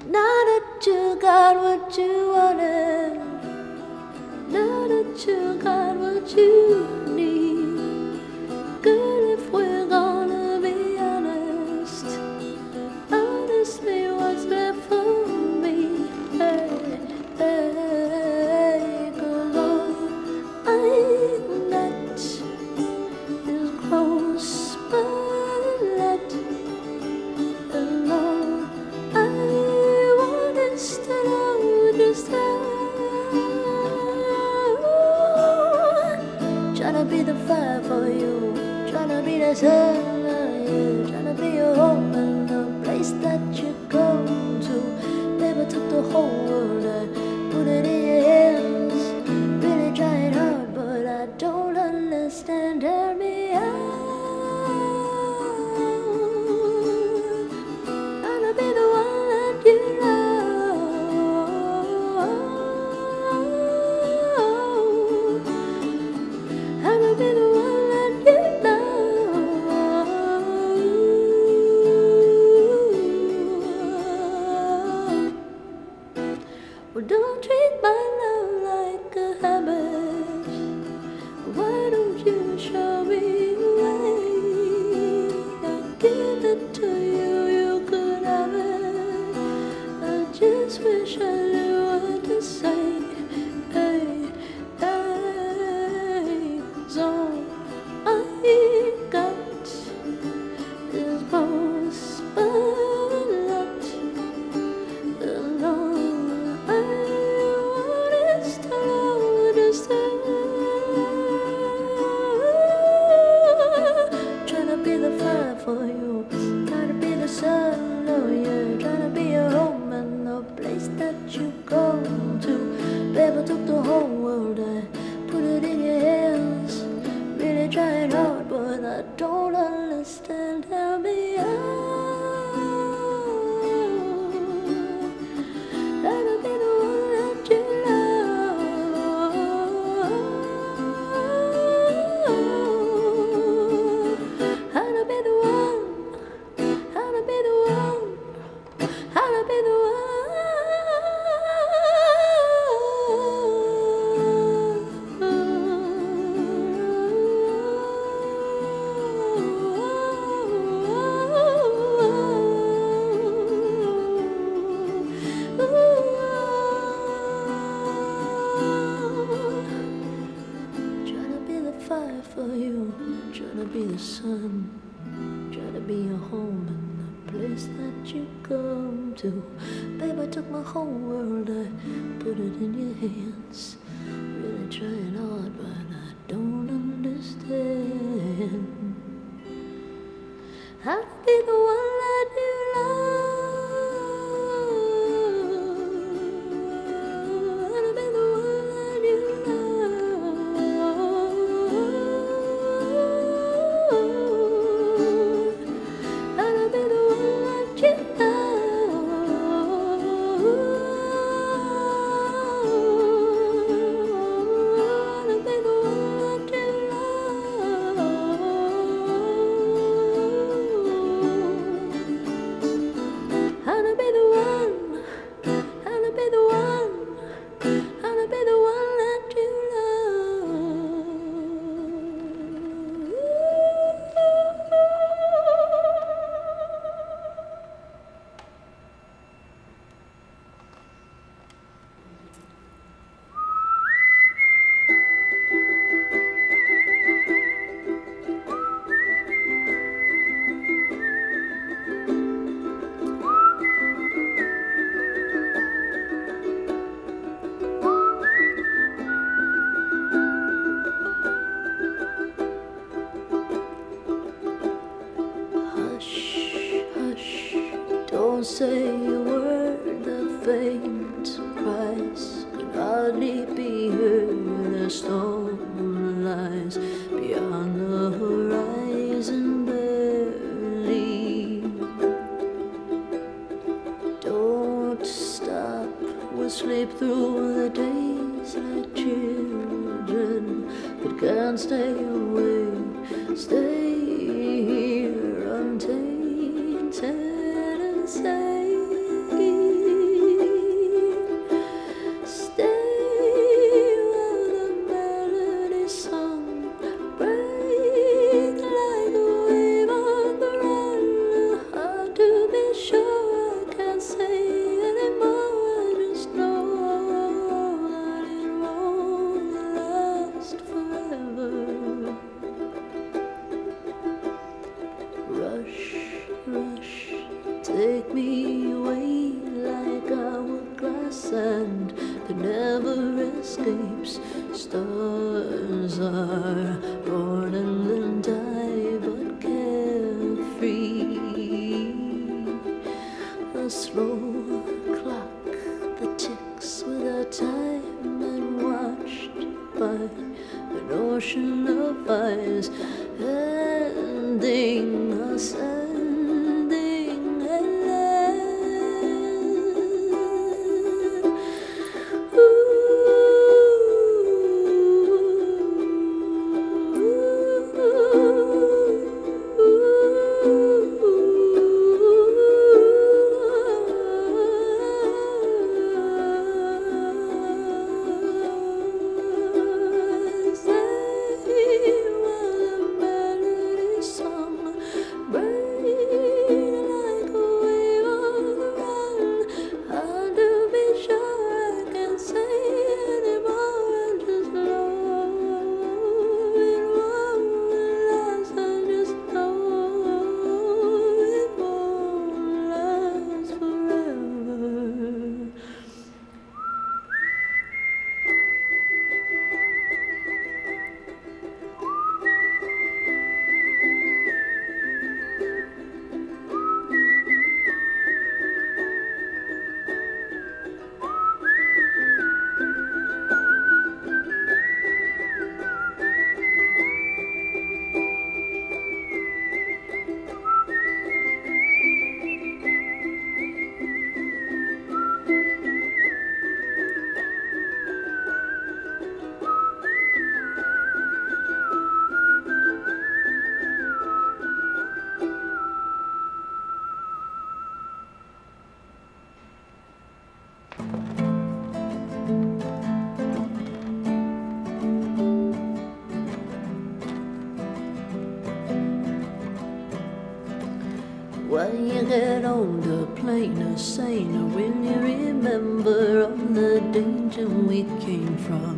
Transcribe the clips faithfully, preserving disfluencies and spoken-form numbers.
Now that you got what you wanted, now that you got what you need, girl, if we're gonna be honest, honestly, what's left for me? Hey, hey, 'cause all I'm not is close, but let alone. I want us to know just how. Tryna be the fire for you, tryna be the sun of you, tryna be your home and the place that you go to. Never took the whole world, I put it in your hands. Really trying hard, but I don't understand. Tell me how. Tryna be the one that you love. Tryna be the one that you love. Well, don't treat my love like a habit. Why don't you show me the way? I give it to you, you could have it. I just wish I knew what to say. Hey, hey, so I got is most spotlight alone. I want is to know just tryna be the fire for you, tryna be the sun, oh yeah, tryna be your home and the place that you go to. Baby, took the whole world, I put it in your hands. Really trying hard, but I don't understand. Tell me how. Tryna be the one that you love. How to be the one, how to be the one, how to be the one. Tryna be the fire for you, tryna be the sun, tryna be your home and the place that you come to. Babe, I took my whole world, I put it in your hands. Really trying hard, but I don't understand. How to be the one that you love. How to be the one that you love. How to be the one that you love. How to be the one that you love. How to be the one, how to be the one, how to be the one that you Hush, hush, don't say a word. The faint cries can hardly be heard. The storm lies beyond the horizon barely. Don't stop, we'll sleep through the days like children, but can't stay awake. Stay here untainted and safe. Rush, rush, take me away like hourglass sand that never escapes. Stars are born and then die, but carefree. A slow clock that ticks without time and watched by an ocean of eyes, ending us, ending and when you get on the plane of sailor, will you remember all the danger we came from?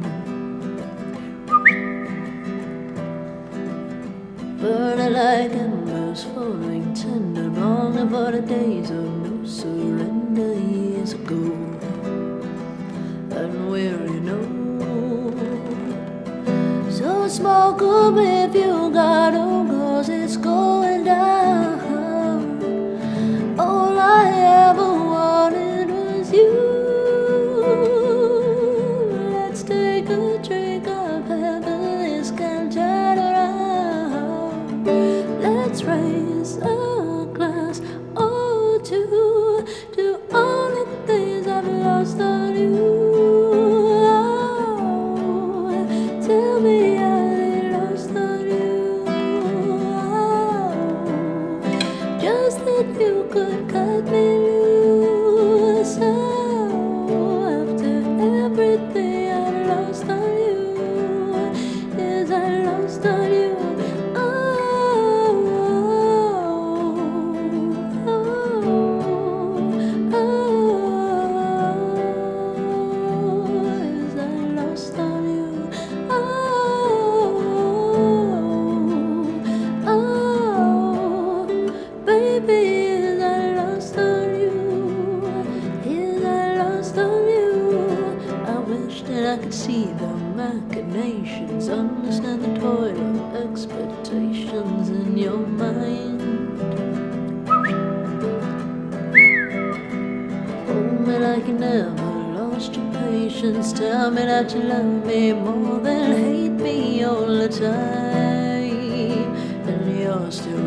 Burning like embers, falling tender, longing for the days of no surrender years ago. And where you know, so smoke up if you got on, cause it's going down. All I ever wanted was you. Let's take a drink of happiness and turn around. Let's raise a glass or two to all the things I've lost on you. Oh, tell me I lost on you. Oh, just that you could cut me loose. Oh, after everything I lost on you, yes, I lost on you. I could see the machinations, understand the toil of expectations in your mind. Hold me like you never lost your patience. Tell me that you love me more than hate me all the time. And you're still